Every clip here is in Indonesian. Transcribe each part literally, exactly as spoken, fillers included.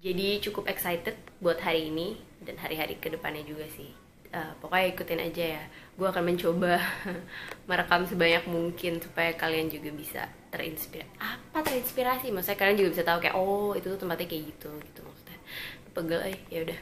Jadi cukup excited buat hari ini dan hari-hari kedepannya juga sih. Uh, pokoknya ikutin aja ya. Gue akan mencoba merekam sebanyak mungkin supaya kalian juga bisa terinspirasi. Apa terinspirasi? Maksudnya kalian juga bisa tahu kayak oh itu tempatnya kayak gitu gitu maksudnya. Pegel aja ya udah.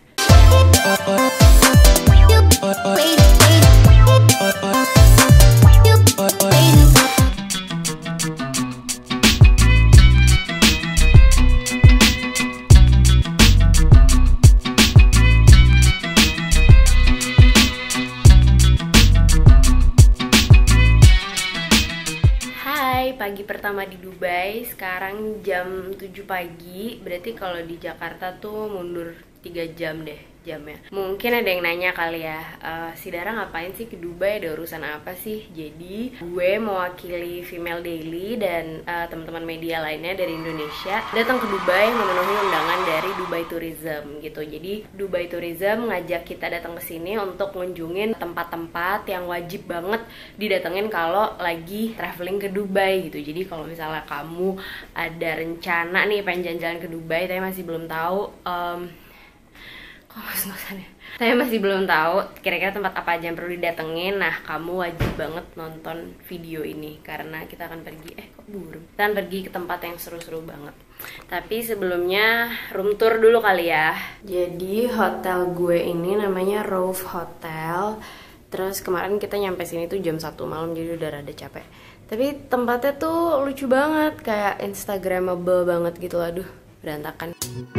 Pagi pertama di Dubai, sekarang jam tujuh pagi, berarti kalau di Jakarta tuh mundur tiga jam deh jamnya. Mungkin ada yang nanya kali ya, uh, si Dara ngapain sih ke Dubai, ada urusan apa sih? Jadi gue mewakili Female Daily dan uh, teman-teman media lainnya dari Indonesia datang ke Dubai memenuhi undangan dari Dubai Tourism gitu. Jadi Dubai Tourism ngajak kita datang ke sini untuk ngunjungin tempat-tempat yang wajib banget didatengin kalau lagi traveling ke Dubai gitu. Jadi kalau misalnya kamu ada rencana nih pengen jalan-jalan ke Dubai tapi masih belum tahu um, kok ngos-ngosan ya? Saya masih belum tahu kira-kira tempat apa aja yang perlu didatengin. Nah, kamu wajib banget nonton video ini karena kita akan pergi eh kok burung. Kita akan pergi ke tempat yang seru-seru banget. Tapi sebelumnya room tour dulu kali ya. Jadi hotel gue ini namanya Rove Hotel. Terus kemarin kita nyampe sini tuh jam satu malam jadi udah rada capek. Tapi tempatnya tuh lucu banget, kayak instagramable banget gitu. Aduh, berantakan.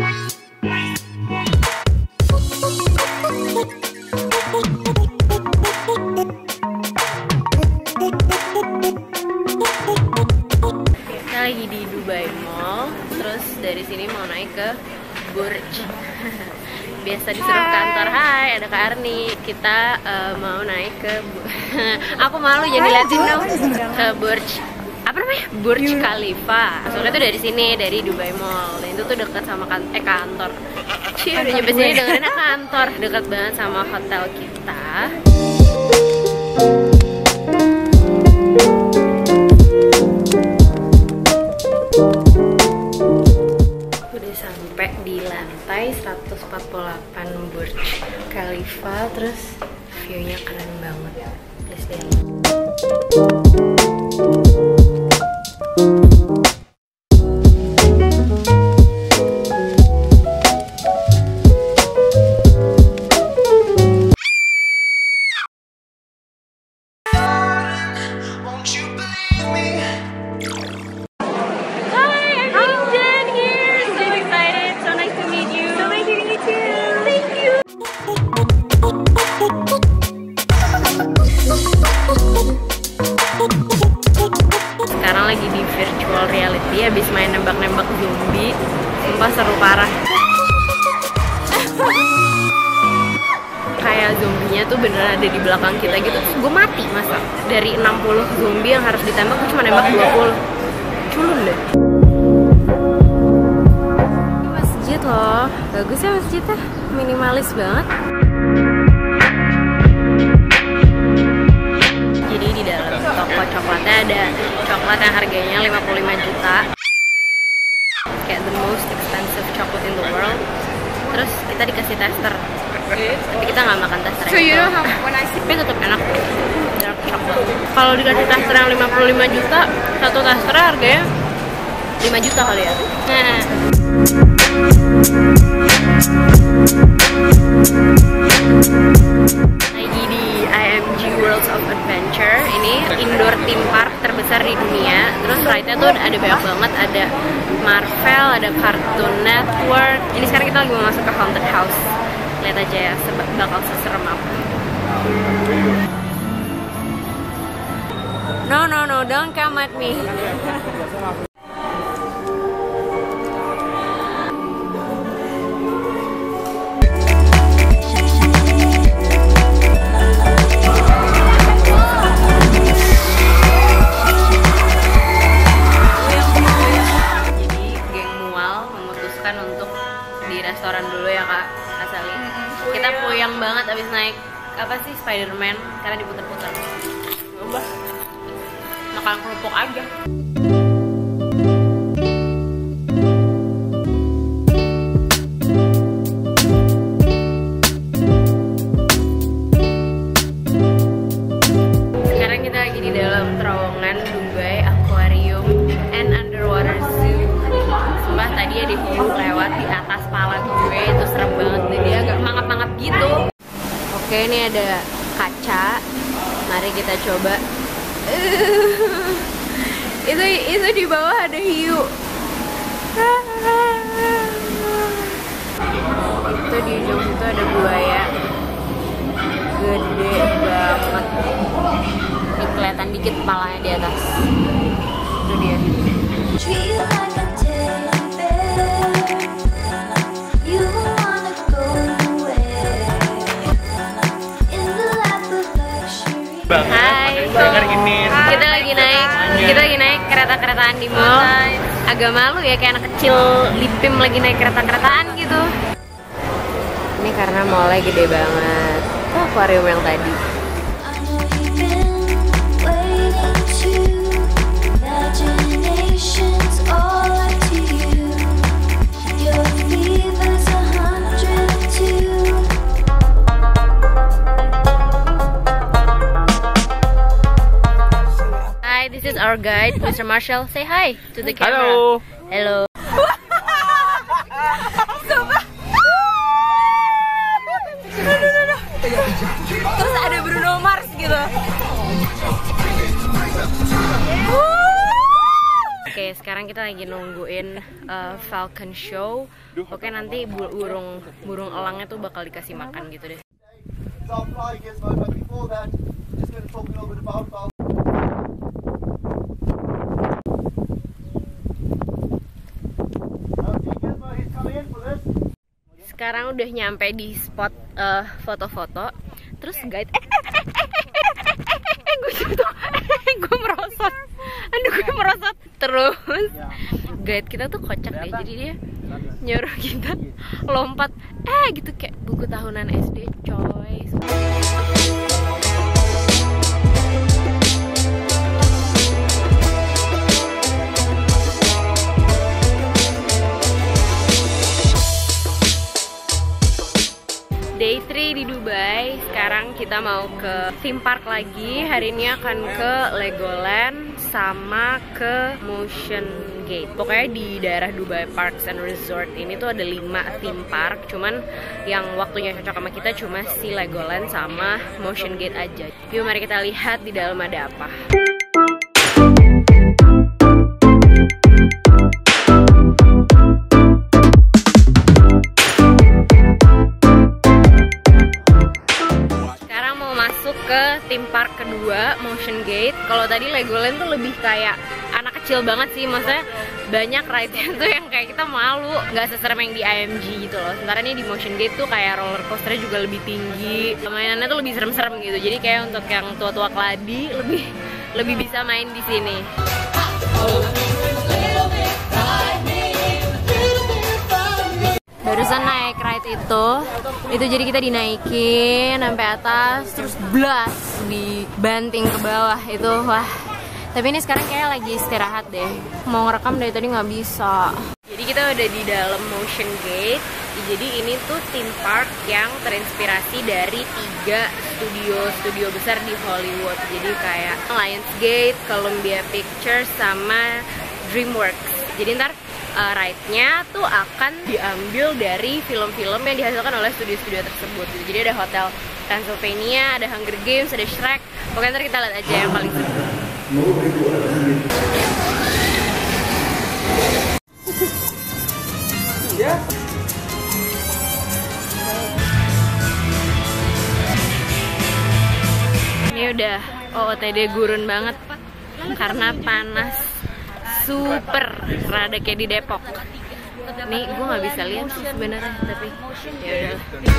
Kita lagi di Dubai Mall, terus dari sini mau naik ke Burj. Biasa disuruh kantor, hai ada Kak Arni. Kita uh, mau naik ke aku malu jadi liatin dong ke Burj apa namanya? Burj Khalifa. Soalnya tuh dari sini, dari Dubai Mall. Dan itu tuh dekat sama kan eh kantor. Cie, udah nyampe sini dengerin kantor. Dekat banget sama hotel kita. Udah sampai di lantai seratus empat puluh delapan Burj Khalifa. Terus view-nya keren banget. Please deh. Sekarang lagi di virtual reality, habis main nembak-nembak zombie. Sumpah seru parah. Kayak zombinya tuh beneran ada di belakang kita gitu. Terus gue mati masa. Dari enam puluh zombie yang harus ditembak, gue cuma nembak dua puluh. Culun deh. Masjid loh. Bagus ya masjidnya. Minimalis banget. Jadi di dalam toko coklatnya ada coklat yang harganya lima puluh lima juta. Kayak the most expensive chocolate in the world. Terus kita dikasih tester. Tapi kita nggak makan tester. So you know how when I tapi tetap enak. Dark chocolate. Kalau dikasih tester yang lima puluh lima juta, satu tester harganya lima juta kali ya. Nah. Lagi di I M G Worlds of Adventure. Ini indoor theme park terbesar di dunia. Terus ride-nya tuh ada banyak banget. Ada Marvel, ada Cartoon Network. Ini sekarang kita lagi mau masuk ke Haunted House. Lihat aja ya, bakal seserem apa. No, no, no, don't come at me. Restoran dulu ya Kak Asali. Kita puyeng banget abis naik apa sih Spider-Man karena diputar-putar. Coba makan kerupuk aja. ini ada kaca. Mari kita coba. itu itu di bawah ada hiu. Itu di ujung situ ada buaya. Gede banget. Ini kelihatan dikit kepalanya di atas. Itu dia. Hai, kita lagi naik, kita lagi naik kereta-keretaan di mall. Agak malu ya, kayak anak kecil lipim lagi naik kereta-keretaan gitu. Ini karena mallnya gede banget. Oh, akuarium yang tadi. Hi, this is our guide, Mister Marshall. Say hi to the camera. Halo. Hello. Terus ada Bruno Mars gitu. Oke, sekarang kita lagi nungguin uh, Falcon Show. Oke, nanti burung burung elangnya tuh bakal dikasih makan gitu deh. Sekarang udah nyampe di spot uh, foto-foto. Terus guide eh, eh, eh, eh, eh, eh, eh, gue jatuh, eh, gue merosot, aduh gue merosot. Terus guide kita tuh kocak deh, jadi dia nyuruh kita lompat, eh gitu kayak buku tahunan S D coy. Day three di Dubai. Sekarang kita mau ke theme park lagi. Hari ini akan ke Legoland sama ke Motion Gate. Pokoknya di daerah Dubai Parks and Resort ini tuh ada lima theme park. Cuman yang waktunya cocok sama kita cuma si Legoland sama Motion Gate aja. Yuk mari kita lihat di dalam ada apa. Ke theme park kedua, Motion Gate. Kalau tadi Legoland tuh lebih kayak anak kecil banget sih, maksudnya banyak ride-nya tuh yang kayak kita malu, nggak seserem yang di I M G gitu loh. Sementara ini di Motion Gate tuh kayak roller coasternya juga lebih tinggi, mainannya tuh lebih serem-serem gitu. Jadi kayak untuk yang tua-tua keladi lebih lebih bisa main di sini. Barusan naik ride itu, itu jadi kita dinaikin sampai atas, terus blas dibanting ke bawah itu, wah. Tapi ini sekarang kayak lagi istirahat deh. Mau ngerekam dari tadi nggak bisa. Jadi kita udah di dalam Motion Gate. Jadi ini tuh theme park yang terinspirasi dari tiga studio-studio besar di Hollywood. Jadi kayak Lionsgate, Columbia Pictures, sama DreamWorks. Jadi ntar Uh, ride-nya tuh akan diambil dari film-film yang dihasilkan oleh studio-studio tersebut. Jadi ada Hotel Transylvania, ada Hunger Games, ada Shrek. Pokoknya ntar kita lihat aja yang paling seru. Ini udah O O T D gurun banget karena panas. Super, rada kayak di Depok. Nih, gue nggak bisa lihat sih sebenarnya, tapi ya udah.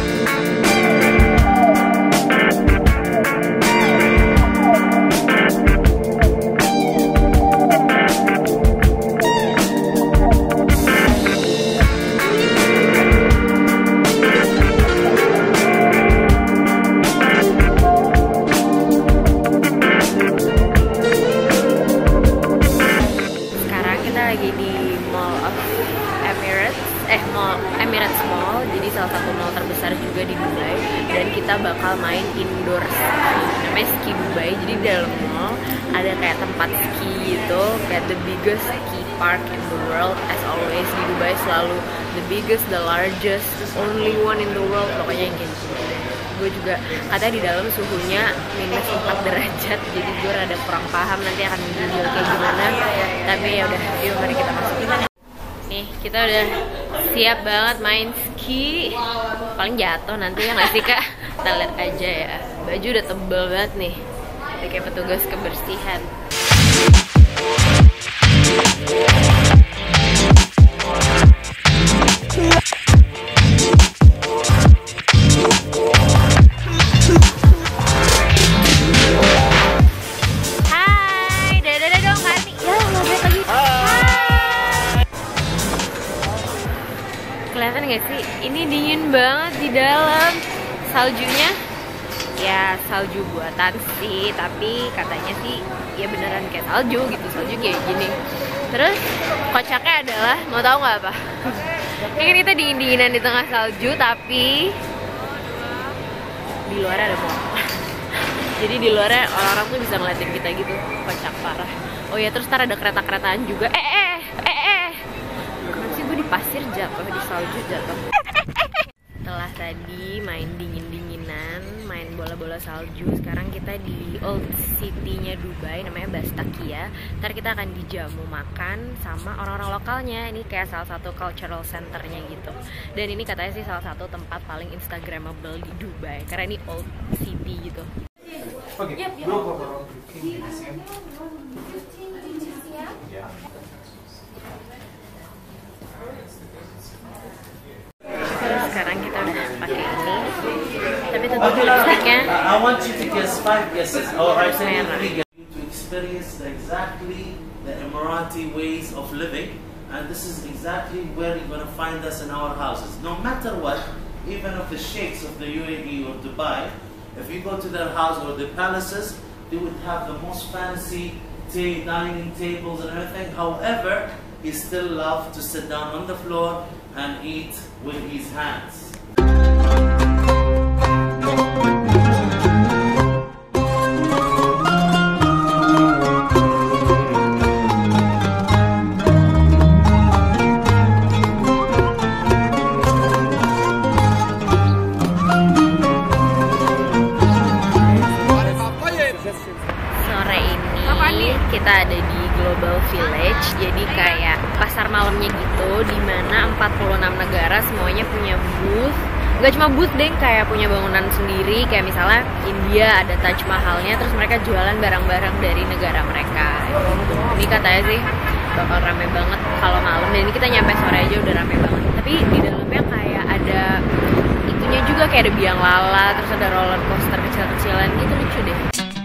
Lagi di Mall of Emirates, eh Mall Emirates Mall, jadi salah satu mall terbesar juga di Dubai. Dan kita bakal main indoors, namanya Ski Dubai. Jadi di dalam mall ada kayak tempat ski gitu, kayak the biggest ski park in the world. As always di Dubai selalu the biggest, the largest, only one in the world, pokoknya yang kayak gitu deh. Gue juga katanya di dalam suhunya minus empat derajat, jadi gue rada kurang paham nanti akan menjadi kayak gimana. Tapi ya udah, yuk mari kita masuk. Nih kita udah siap banget main ski, paling jatuh nanti ya nggak sih kak? Kita lihat aja ya. Baju udah tebel banget nih, udah kayak petugas kebersihan. Kelihatan gak sih? Ini dingin banget di dalam. Saljunya ya salju buatan sih, tapi katanya sih ya beneran kayak salju gitu, salju kayak gini. Terus kocaknya adalah, mau tahu nggak apa? Ini kita dingin-dinginan di tengah salju, tapi di luar ada bom. Jadi di luarnya orang-orang tuh bisa ngeliatin kita gitu, kocak parah. Oh ya, terus ntar ada kereta-keretaan juga. Eh eh eh eh. Kemarin sih gue di pasir jatuh, di salju jatuh. Setelah tadi main dingin-dinginan, main bola-bola salju, sekarang kita di Old City-nya Dubai, namanya Bastakia. Ntar kita akan dijamu makan sama orang-orang lokalnya. Ini kayak salah satu cultural center-nya gitu. Dan ini katanya sih salah satu tempat paling instagramable di Dubai, karena ini Old City gitu. Oke, Yep, yep. Sekarang kita udah pakai ini, tapi tentu lipstiknya I want you to guess five guesses. Or I say three guesses to experience exactly the Emirati ways of living, and this is exactly where you're gonna find us in our houses. No matter what, even of the sheikhs of the U A E or Dubai, if you go to their house or the palaces, they would have the most fancy tea, dining tables and everything. However, he still loves to sit down on the floor and eat with his hands. Sore ini kita ada di Global Village, jadi kayak pasar malamnya gitu, dimana empat puluh enam negara semuanya punya booth. Gak cuma booth deh, kayak punya bangunan sendiri. Kayak misalnya India ada Taj Mahalnya, terus mereka jualan barang-barang dari negara mereka gitu. Ini katanya sih bakal rame banget kalau malam, dan ini kita nyampe sore aja udah rame banget. Tapi di dalamnya kayak ada itunya juga, kayak ada biang lala, terus ada roller coaster kecil-kecilan gitu, lucu deh.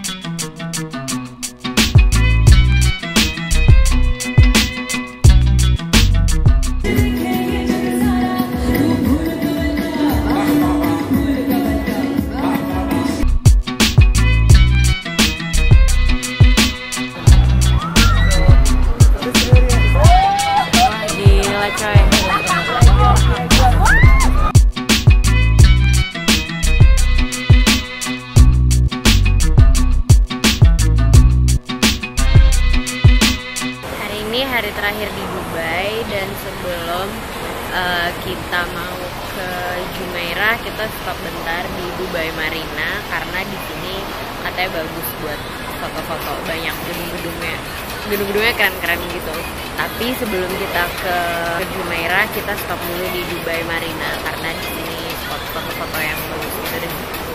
Hari terakhir di Dubai, dan sebelum uh, kita mau ke Jumeirah, kita stop bentar di Dubai Marina karena di sini katanya bagus buat foto-foto, banyak gedung-gedungnya, gedung-gedungnya keren-keren gitu. Tapi sebelum kita ke Jumeirah, kita stop dulu di Dubai Marina karena di sini spot foto-foto yang bagus gitu deh.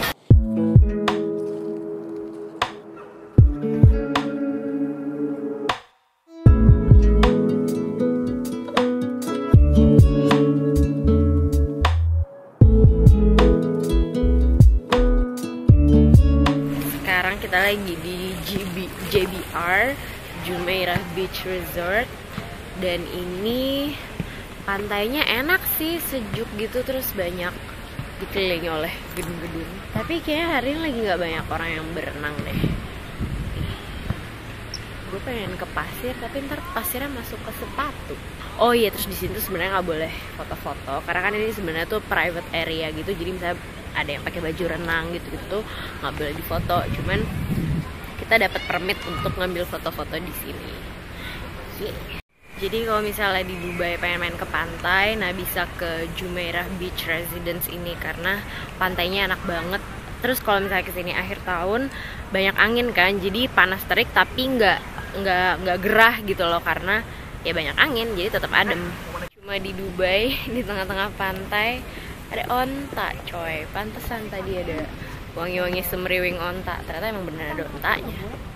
Kita lagi di J B R, Jumeirah Beach Resort, dan ini pantainya enak sih, sejuk gitu, terus banyak dikelilingi oleh gedung-gedung. Tapi kayaknya hari ini lagi nggak banyak orang yang berenang deh. Gue pengen ke pasir, tapi ntar pasirnya masuk ke sepatu. Oh iya, terus di sini tuh sebenarnya nggak boleh foto-foto karena kan ini sebenarnya tuh private area gitu, jadi misalnya ada yang pakai baju renang gitu-gitu tuh nggak boleh difoto. Cuman kita kita dapat permit untuk ngambil foto-foto di sini. Yeah. Jadi kalau misalnya di Dubai pengen main ke pantai, nah bisa ke Jumeirah Beach Residence ini karena pantainya enak banget. Terus kalau misalnya kesini akhir tahun banyak angin kan, jadi panas terik tapi nggak nggak nggak gerah gitu loh karena ya banyak angin, jadi tetap adem. Cuma di Dubai di tengah-tengah pantai ada onta, coy. Pantesan tadi ada wangi-wangi semriwing onta. Ternyata emang bener ada ontanya.